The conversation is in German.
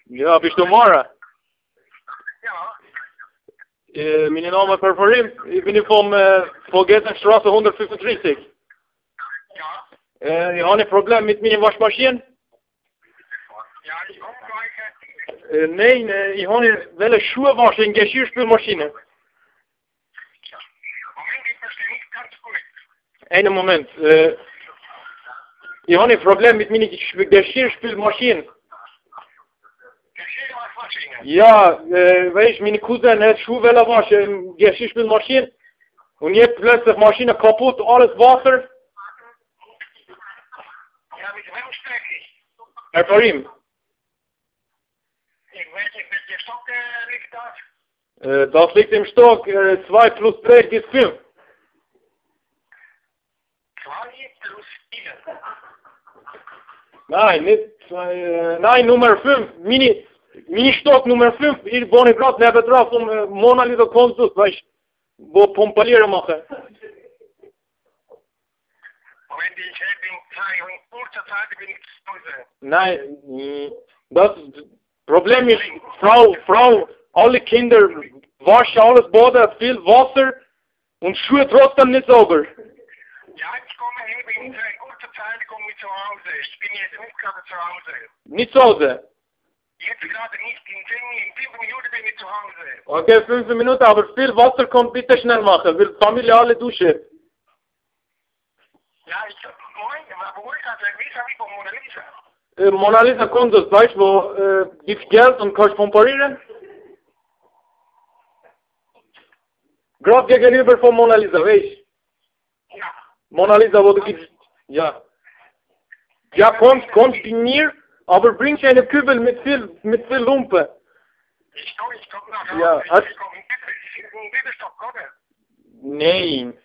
Ja, bist du Mara? Ja. Mein Name ist Perparim. Ich bin von Straße 135. Ja. Ich habe ein Problem mit meiner Waschmaschine. Ja, ich komme gleich. Nein, ich will Schuhe waschen in geschirrspülmaschine. Moment, ich verstehe nicht ganz gut. Einen Moment. Ich habe ein Problem mit meiner geschirrspülmaschine. Geschirrspülmaschine? Ja, weißt du, meine Cousin hat Schuhe waschen in geschirrspülmaschine. Und jetzt plötzlich Maschine kaputt, alles Wasser. Ja, mit wem spreche ich? Perparim. Ich weiß nicht, welcher Stock liegt das? Das liegt im Stock 2 plus 3 ist 5. 2 plus 4. Nein, nicht 2, nein, Nummer 5. Mini Stock Nummer 5. Ich wohne gerade neben drauf vom Mona Lisa Konsus, weißt du, wo Pompalieren machen. Moment, ich habe in kurzer Zeit bin ich zu Hause. Nein, das Problem ist, Frau, alle Kinder waschen alles Boden, viel Wasser und Schuhe trotzdem nicht sauber. Ja, ich komme eben in kurzer Zeit komme ich zu Hause. Ich bin jetzt nicht gerade zu Hause. Nicht zu Hause. Jetzt gerade nicht, in 5 Minuten bin ich zu Hause. Okay, 5 Minuten, aber viel Wasser kommt, bitte schnell machen, will Familie alle duschen. Ja, Moment, wo ist das? Wie ist das von Mona Lisa? Mona Lisa Konsus, weißt du, wo gibst Geld und kannst pomparieren? Gerade gegenüber von Mona Lisa, weißt du? Ja. Mona Lisa, wo du gibst, ja. Ja, kommst bei mir, aber bringst eine Kübel mit viel Lumpen. Ich komme nach Hause. Ja, Ich komme in diesem Stock, oder? Nein.